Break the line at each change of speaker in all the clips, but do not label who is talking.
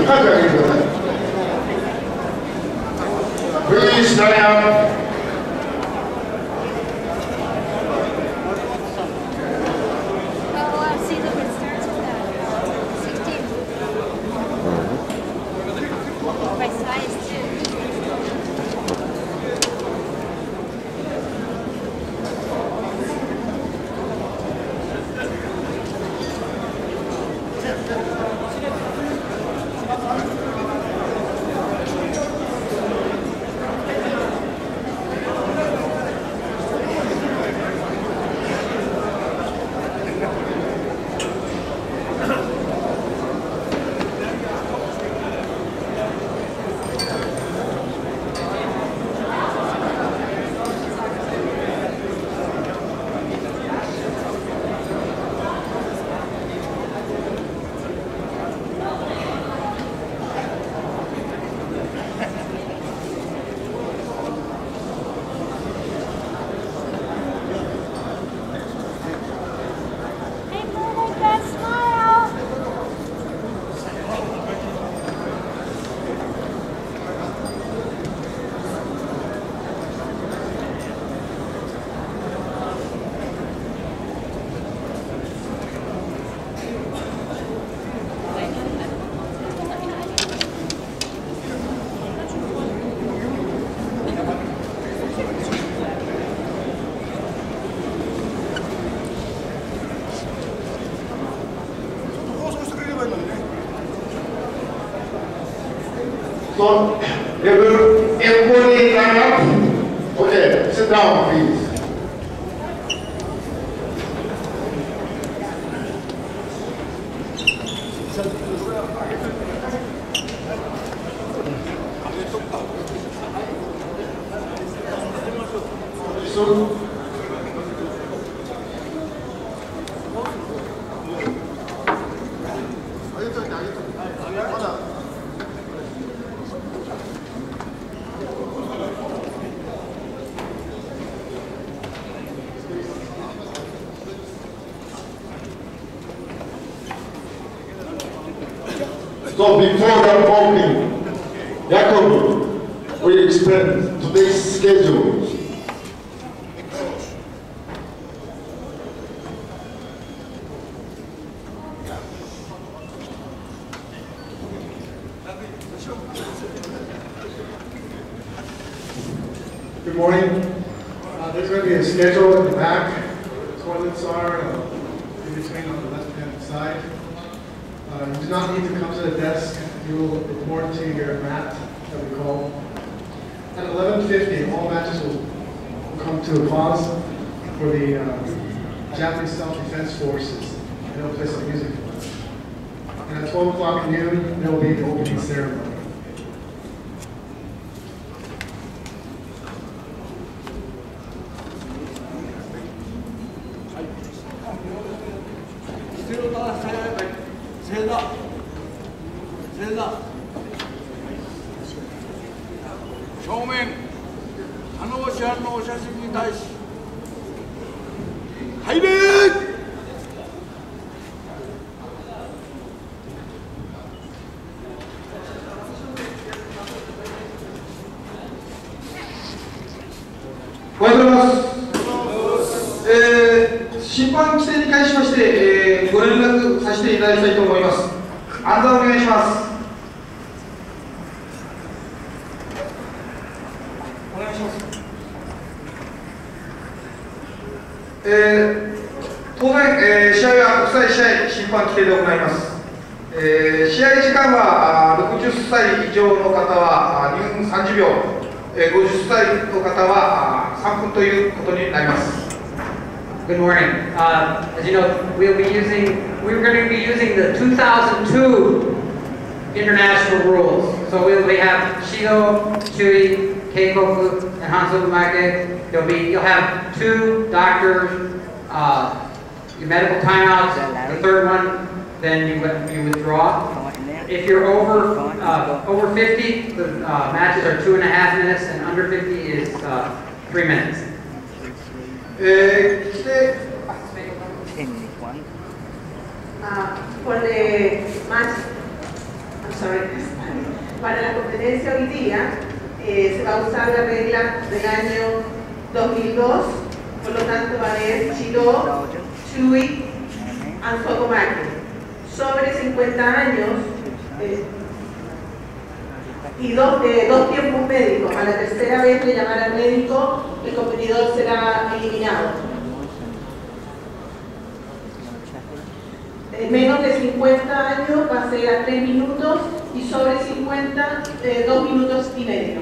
数えてください。Please stand up. So, everybody line up. Okay, sit down, please. So, So before the opening, Jacob will explain today's schedule.
Good morning. There's going to be a schedule in the back. Toilets are in between on the left-hand side. You do not need to come to the desk. You will report to your mat that we call. At 11:50, all matches will come to a pause for the Japanese Self-Defense Forces, and they'll play some music for us. And at 12 o'clock noon, there will be the opening ceremony.
Good morning. As you know, we're going to be using the 2002 international rules. So we'll have Shido, Shui, Keikoku, and Hanzo Umake. You'll have 2 doctors, your medical timeouts. The third one, then you withdraw. If you're over 50, the matches are 2.5 minutes, and under 50 is 3 minutes.
これでマッチ Para la competencia hoy día se va a usar la regla del año 2002, por lo tanto va a haber Chido, Chui, Ansokomaki. Sobre 50 años y dos tiempos médicos. A la tercera vez de llamar al médico, el competidor será eliminado. Menos de 50 años va a ser a 3 minutos y sobre 50, 2 minutos y medio.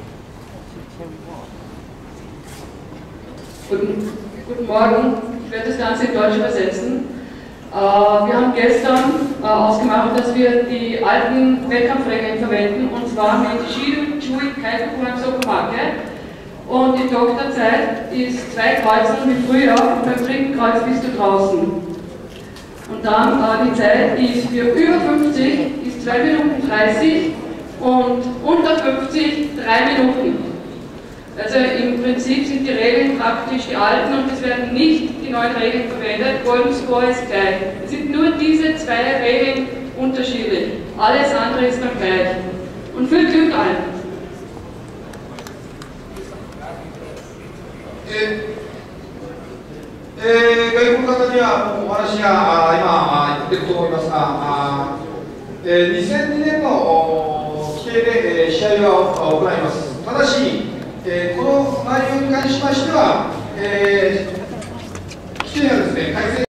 Guten Morgen, ich werde das Ganze in Deutsch übersetzen. Wir haben gestern ausgemacht, dass wir die alten Wettkampfregeln verwenden, und zwar mit Shido, Chui, Kaikuku und Sokomake. Und die Doktorzeit ist 2 Kreuzen wie früher, und beim 3. Kreuz bist du draußen. Und dann die Zeit ist für über 50 ist 2 Minuten 30 und unter 50 3 Minuten. Also im Prinzip sind die Regeln praktisch die alten und es werden nicht die neuen Regeln verwendet. Golden Score ist gleich. Es sind nur diese 2 Regeln unterschiedlich. Alles andere ist dann gleich. Und viel Glück allen.
外国の方にはお話が今言ってると思いますが、2002年の規定で試合を行います。ただし、この内容に関しましては、規定がですね改正